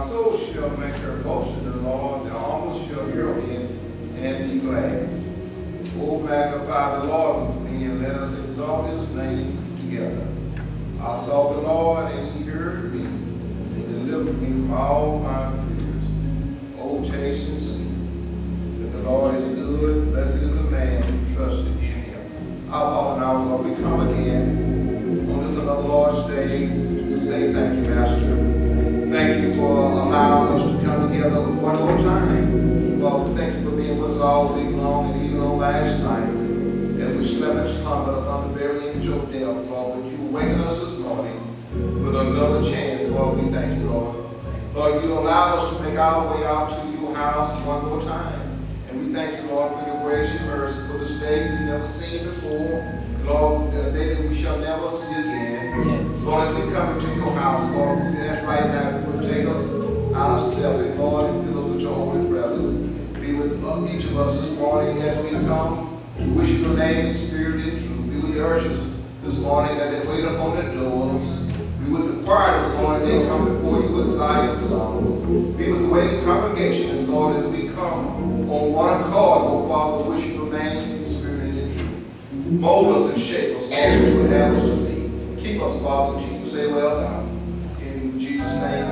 soul shall make her boast in the Lord. The humble shall hear of it and be glad. Oh, magnify the Lord with me, and let us exalt his name together. I saw the Lord, and he heard me, and delivered me from all my fears. Oh, taste and see that the Lord is good. Blessed is the man who trusted in him. Our Father and our Lord, we come again on this another Lord's Day to say thank you, Master. Thank you for allowing us to come together one more time. Father, thank you for being with us all week long and even on last night. As we slept and slumbered upon the very image of death, Lord, but you awakened us this morning with another chance, Lord. We thank you, Lord. Lord, you allowed us to make our way out to your house one more time. And we thank you, Lord, for your grace and mercy for this day we've never seen before. Lord, the day that we shall never see again. Lord, as we come into your house, Lord, we ask right now if you would take us out of self, and Lord, and fill us with your holy presence. Be with each of us this morning as we come to wish your name in spirit and truth. Be with the ushers this morning as they wait upon the doors. Be with the choir this morning, they come before you with Zion songs. Be with the waiting congregation, and Lord, as we come on one accord, oh Father, wishing your name in spirit and in truth. Mold us and shape us, Lord, that you would have us to be. Keep us, Father, until you say, well done. In Jesus' name,